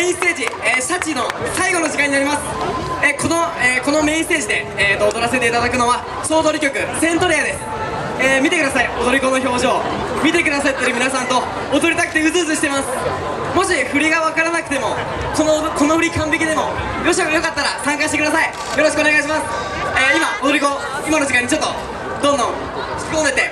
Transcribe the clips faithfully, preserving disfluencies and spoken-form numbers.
インステージ、えー、シャチの最後の時間になります。えー、この、えー、このメインステージで、えー、と踊らせていただくのは総踊り曲「セントレア」です。えー、見てください、踊り子の表情。見てくださってる皆さんと踊りたくてうずうずしてます。もし振りが分からなくても、このこの振り完璧でもよしよかったら参加してください。よろしくお願いします。えー、今踊り子、今の時間にちょっとどんどん引き込んでて、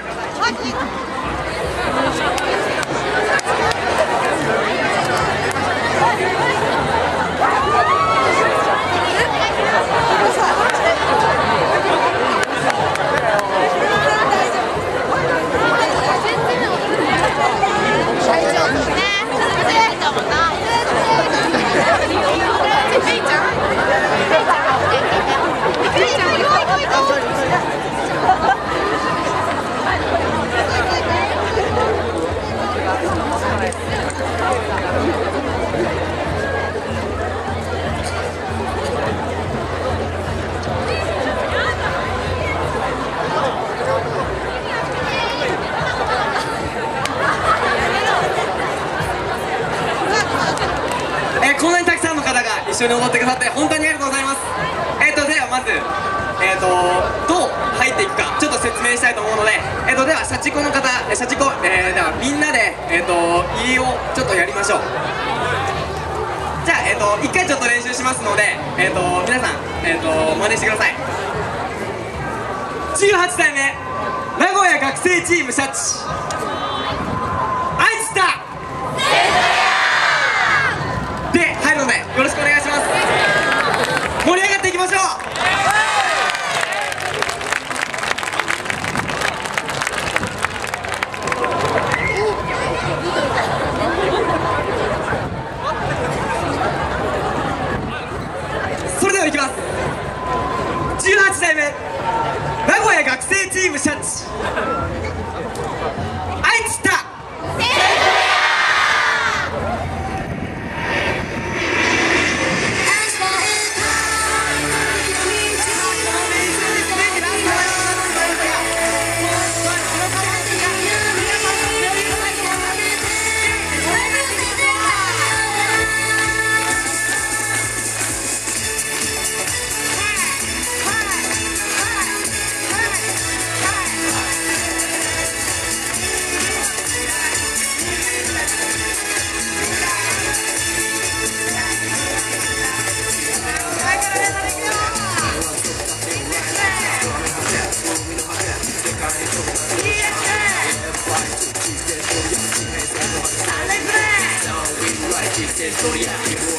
こんなにたくさんの方が一緒に踊ってくださって本当にありがとうございます。えっとではまず、えっとどう入っていくかちょっと説明したいと思うので、えっとではシャチコの方、シャチコ、えー、ではみんなで、えっと入りをちょっとやりましょう。じゃあ、えっと一回ちょっと練習しますので、えっと皆さん、えっと真似してください。じゅうはちだいめ名古屋学生チームシャチ、あいつだで入るのでよろしくお願いします。盛り上がっていきましょう。それではいきます。じゅうはちだいめ名古屋学生チームシャチ、あいつだHistoria